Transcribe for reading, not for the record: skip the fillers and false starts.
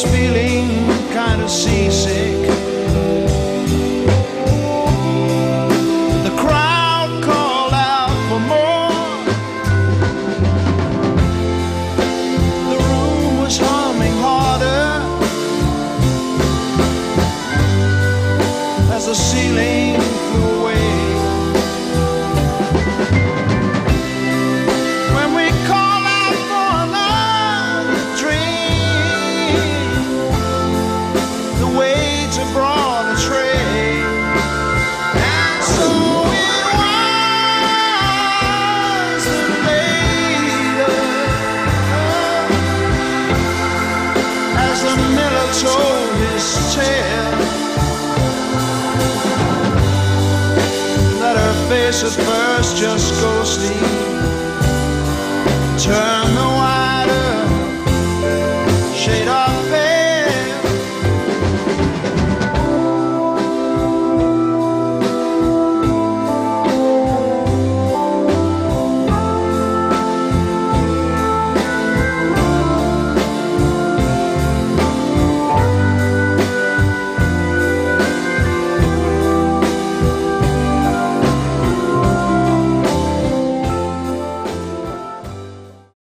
feeling kind of seasick. The crowd called out for more. The room was humming harder as the ceiling flew away. When we called out for another drink, the waiter brought a tray. And so it was that later, as the miller told his tale, that her face at first just ghostly